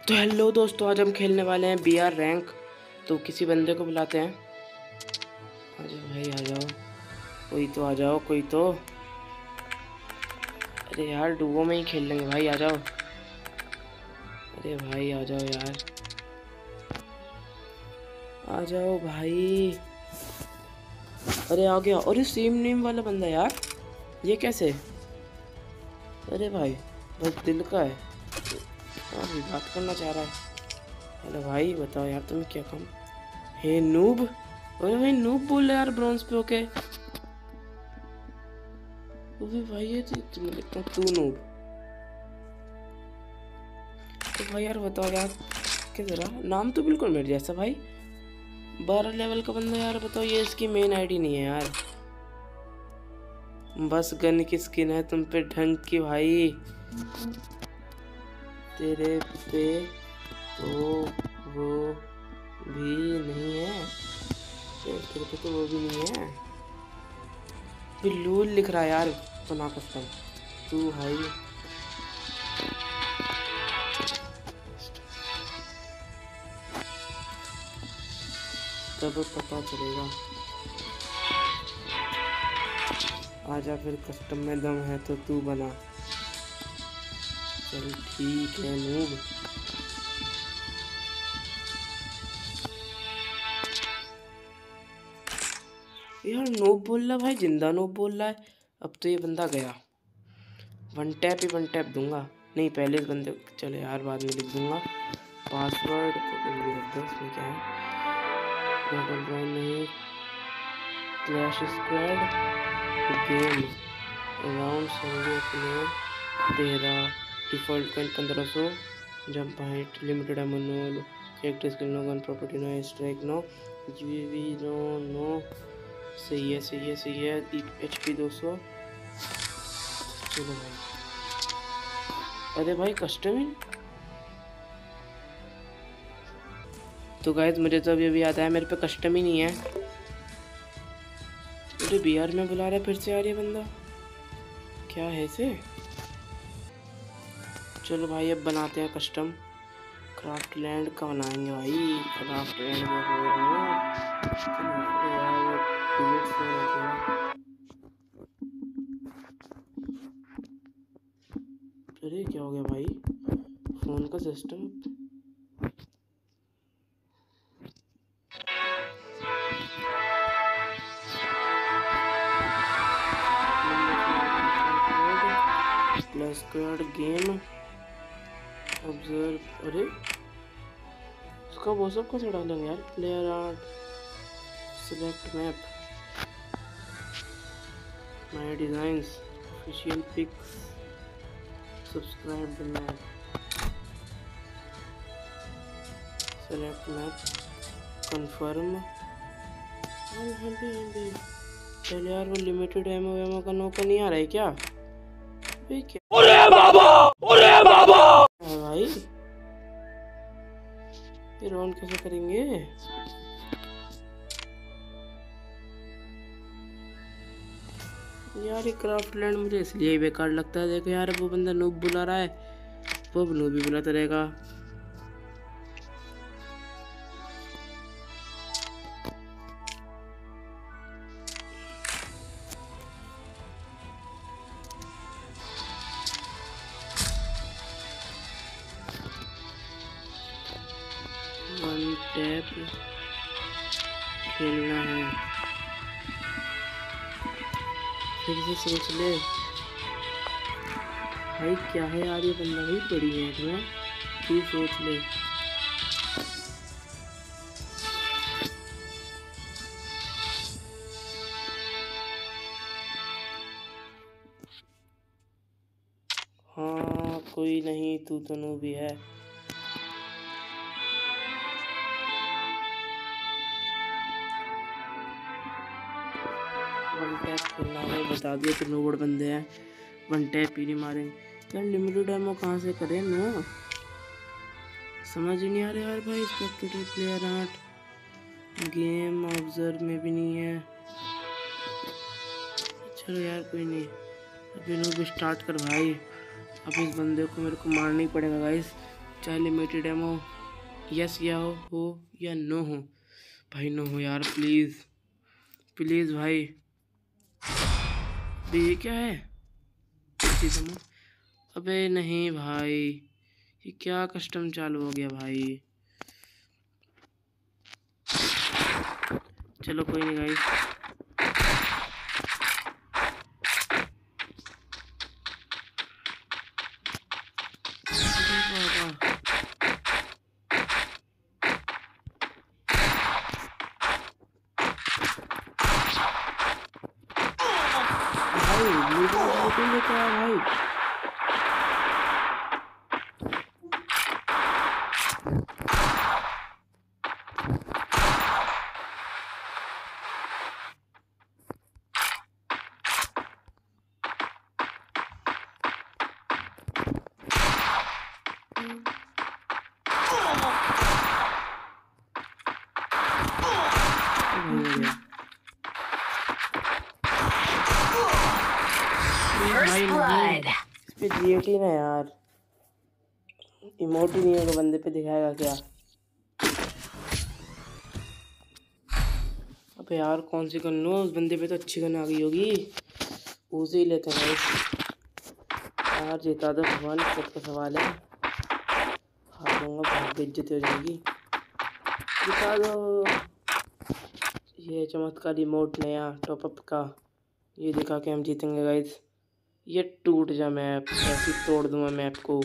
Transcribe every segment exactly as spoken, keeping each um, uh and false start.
तो हेलो दोस्तों, आज हम खेलने वाले हैं बी आर रैंक। तो किसी बंदे को बुलाते हैं। आ जाओ भाई, आ जाओ, कोई तो आ जाओ, कोई तो। अरे यार, डुओ में ही खेल लेंगे भाई, आ जाओ। अरे भाई आ जाओ यार, आ जाओ भाई। अरे आ गया। अरे सेम नेम वाला बंदा यार, ये कैसे? अरे भाई बस दिल का है, अभी बात करना चाह रहा है। हेलो भाई, बताओ यार तुम्हें क्या काम? Hey noob. अरे भाई नूब बोल रहा यार, ब्रॉन्ज पे होके। अबे भाई ये तो तुम्हें लिखता तू नूब। तो भाई यार बताओ यार, क्या जरा नाम तो बिल्कुल मेरे जैसा भाई, बारह लेवल का बंदा यार। बताओ ये इसकी मेन आईडी नहीं है यार, बस गन की स्किन है तुम पे ढंग की भाई। तेरे पे तो वो भी नहीं है, तेरे पे तो वो भी नहीं है। लूल लिख रहा है यार, बना कस्टम तू भाई। तब पता चलेगा, आजा फिर, कस्टम में दम है तो तू बना। चल ठीक है नूब। यार नूब बोल रहा भाई, जिंदा नूब बोल रहा है। अब तो ये बंदा गया, वन टैप ही वन टैप दूंगा। नहीं पहले इस बंदे, चले यार बाद में लिख दूंगा पासवर्ड। इसमें क्या है? बैटल ग्राउंड नहीं, क्लैश स्क्वाड गेम राउंड संगे अपने तेरह, डिफ़ॉल्ट गन पंद्रह सौ, जंप हाइट लिमिटेड एमोनोल, character skill no, gun property no, strike no, जीवी नो नो। सही है सही है सही है। एच पी दो सौ। चलो भाई। अरे भाई कस्टम ही। तो गाइस मुझे तो अभी अभी याद आया, मेरे पे कस्टम ही नहीं है। अरे बी आर में बुला रहा है फिर से यार ये बंदा, क्या है इसे? चलो भाई अब बनाते हैं कस्टम। क्राफ्ट लैंड का बनाएंगे भाई, क्राफ्ट लैंड अरे क्या हो गया भाई, फोन का system. Plus squad game observe. अरे उसका वो सब कैसे डालेंगे यार? Player art, select map, my designs, official picks, subscribe the map, select map, confirm. चल यार वो लिमिटेड एमओ एमओ का नौका नहीं आ रहा है क्या? क्या? अरे बाबा, अरे बाबा भाई, ये राउंड कैसे करेंगे? यार ये क्राफ्ट लैंड मुझे इसलिए ही बेकार लगता है। देखो यार वो बंदा नूब बुला रहा है, वो नूब भी बुलाता रहेगा। वन टैप खेलना है, फिर से सोच ले भाई। क्या है यार ये बंदा भाई, बड़ी है तुम्हें, तू सोच ले। हाँ कोई नहीं, तू तो नू भी है। वन टैप खेलना है, बता दिया तो नोबड़ बंदे हैं, वन टैप ही नहीं मारेंगे यार। लिमिटेड एमओ कहाँ से करें नो, समझ ही नहीं आ रहा यार भाई। Spectator player art game observe में भी नहीं है। चलो यार कोई नहीं, अभी नूब स्टार्ट कर भाई। अब इस बंदे को मेरे को मारना ही पड़ेगा गाइस, चाहे लिमिटेड एमो यस या हो, हो या नो हो। भाई नो हो यार, प्लीज़ प्लीज़ भाई। अबे ये क्या है? अबे नहीं भाई, ये क्या कस्टम चालू हो गया भाई। चलो कोई नहीं गाइस। भाई मीटिंग लेके आया भाई। इस पे जीएटी ना यार, इमोटी नहीं होगा बंदे पे, दिखाएगा क्या? अबे यार कौन सी गन लो? उस बंदे पे तो अच्छी गन आ गई होगी, उसे ही लेते हैं यार। जीता दो भगवान, खुद का सवाल है। हार दूंगा, बहुत बेइज्जती हो जाएगी। जिता दो। ये चमत्कारी मोड नया टॉपअप का, ये दिखा के हम जीतेंगे गाइस। ये टूट जा मैप, ऐसी तोड़ दूंगा मैप को।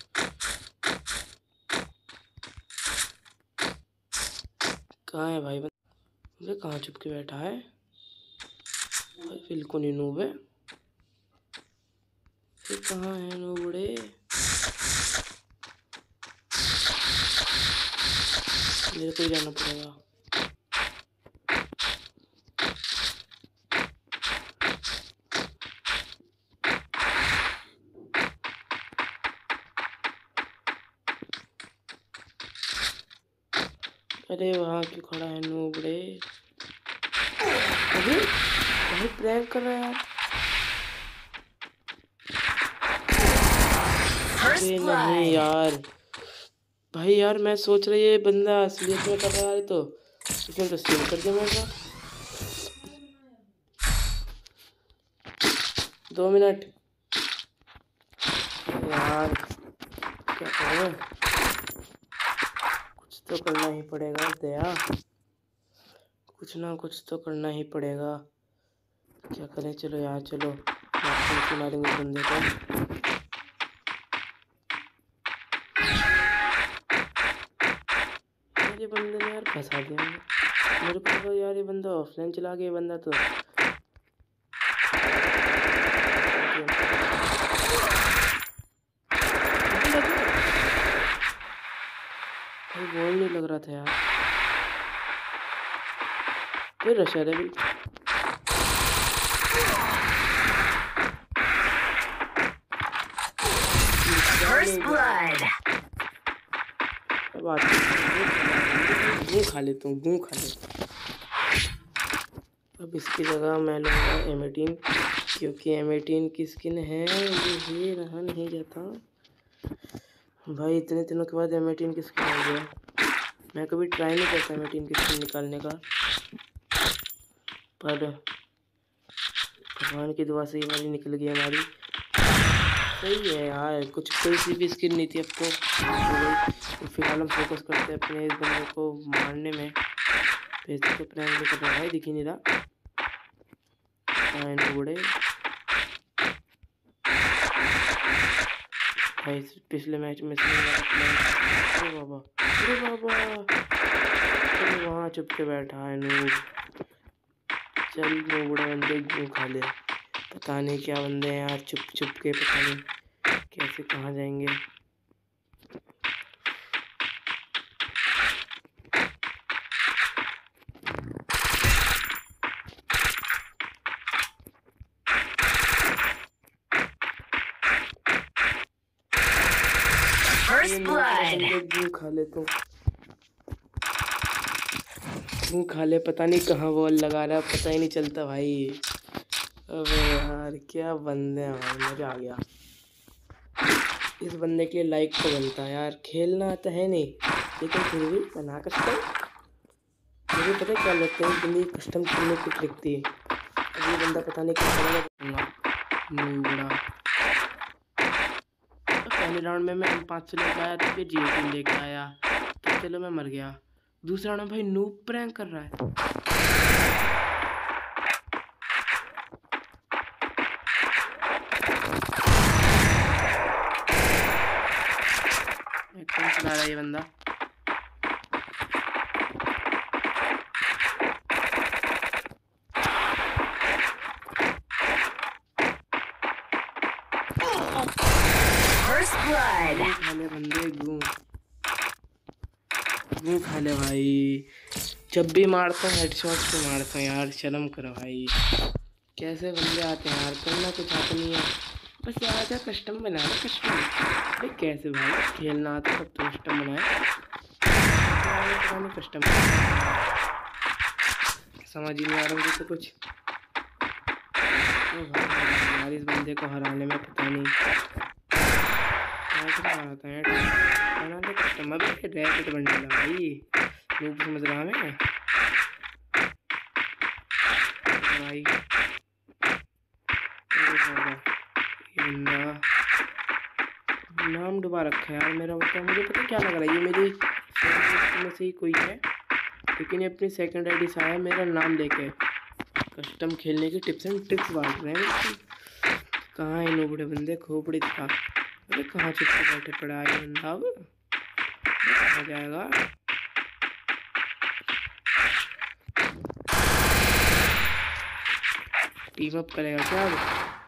कहाँ है भाई? मुझे कहाँ छुप के बैठा है भाई? बिल्कुल नहीं नूब है। ये कहाँ है नूबड़े? मेरे को ही जाना पड़ेगा। अरे वहाँ क्यों खड़ा है नूबड़े? अरे भाई प्रैंक कर रहा है यार। अरे नहीं यार भाई, यार मैं सोच रही है बंदा असलियत में कर रहा है, तो इसने तो सेव कर दिया मेरा। दो मिनट यार, क्या करें? कुछ तो करना ही पड़ेगा दया, कुछ ना कुछ तो करना ही पड़ेगा। क्या करें? चलो यार चलो, मारेंगे बंदे को। ये बंदे ने यार फंसा दिया मेरे को, तो यार ये बंदा ऑफलाइन चला गया। बंदा तो भाई गोल नहीं लग रहा था यार। फिर रशा है भी। अब गूँ खा लेता हूँ, गूँ खा लेता। अब इसकी जगह मैं लूँगा एम एटीन, क्योंकि एम एटीन की स्किन है ये रहा नहीं जाता भाई। इतने दिनों के बाद एम एटीन की स्किन आ गया। मैं कभी ट्राई नहीं करता एम एटीन की स्किन निकालने का, पर भगवान की दुआ से ये वाली निकल गई हमारी। सही है यार, कुछ कोई सी भी स्किन नहीं थी, अब तो तो फिलहाल हम फोकस करते हैं अपने इस बंदे को मारने में। पैसे तो प्रैंक भी कर रहा है, दिख ही नहीं रहा। बड़े भाई पिछले मैच में अरे बाबा, अरे बाबा, अरे वहाँ चुप के बैठा है नूब। चल नूबड़े बंदे क्यों खा ले? पता नहीं क्या बंदे हैं यार, चुप चुप के, पता नहीं कैसे कहाँ जाएंगे। गू खा ले तो गू खा ले, पता नहीं कहाँ बॉल लगा रहा है, पता ही नहीं चलता भाई। अबे यार क्या बंदे हैं भाई, मजा आ गया। इस बंदे के लिए लाइक तो बनता है यार। खेलना आता है नहीं लेकिन फिर भी बना कस्टम। मुझे पता है क्या लगता है, बंदी कस्टम खेलने की ट्रिक थी। अब ये बंदा पता नहीं क्या करेगा। नूबड़ा तो पहले राउंड में मैं एम पाँच सौ लेकर आया तो फिर जी एटीन लेकर आया तो चलो मैं मर गया। दूसरा राउंड भाई नूब प्रैंक कर रहा है। एकदम चला रहा है ये बंदा। First blood. खा ले बंदे, गूं गूं खा ले भाई। जब भी मारता हूँ हेडशॉट से मारता हूँ यार, शर्म करो भाई। कैसे बंदे आते हैं यार, करना कुछ आता नहीं है, बस यार क्या कस्टम बना रहे कस्टम। अरे कैसे भाई, खेलना आता तब तो कस्टम बनाए, कस्टम समझ ही नहीं आ रहा मुझे तो कुछ। ओ भाई यार, इस बंदे को हराने में पता नहीं आता है। बना दे कस्टम, अभी रैकेट बन चला भाई। नूब समझ रहा है भाई। नाम डुबा रखा है यार मेरा, मतलब मुझे पता क्या लग रहा है, ये मेरी में से ही कोई है, लेकिन ये अपनी सेकंड आईडी से आया मेरा नाम लेके कस्टम खेलने की टिप्स एंड ट्रिक्स बांट रहे हैं। कहाँ है नूबड़े बंदे, खोपड़ी था। अरे कहाँ चुप के बैठे पड़ा है बंदा, अब आ जाएगा। टीम अप करेगा क्या अब?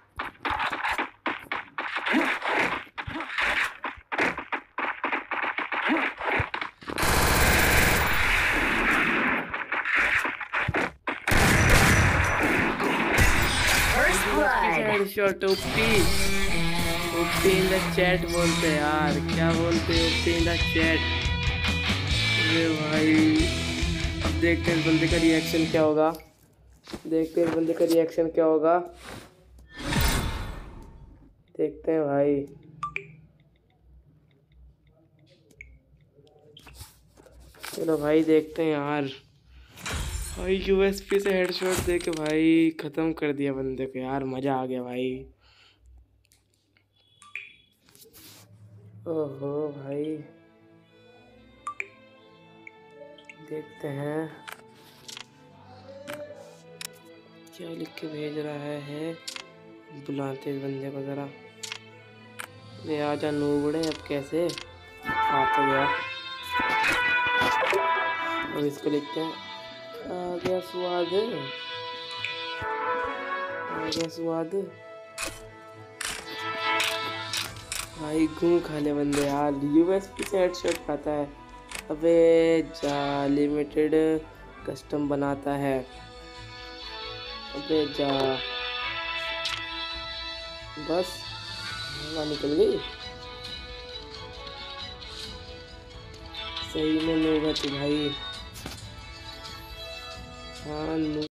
Headshot OP OP in the chat बोलते यार, क्या बोलते ओपी इन द चैट। अरे भाई अब देखते हैं इस बंदे का रिएक्शन क्या होगा, देखते हैं इस बंदे का रिएक्शन क्या होगा, देखते हैं भाई। चलो भाई देखते हैं यार। भाई यूएसपी से हेडशॉट दे के भाई ख़त्म कर दिया बंदे को यार, मज़ा आ गया भाई। ओहो भाई देखते हैं क्या लिख के भेज रहा है, है? बुलाते इस बंदे को ज़रा। ले आजा नूबड़े, अब कैसे आ तो गया। अब इसको लिखते हैं, आ गया स्वाद, आ गया स्वाद। भाई गूं खा ले बंदे यार, यूएसपी से हेडशॉट खाता है। अबे जा, लिमिटेड कस्टम बनाता है। अबे जा, बस हवा निकल गई। सही में नूब है तू भाई। हाँ नूब।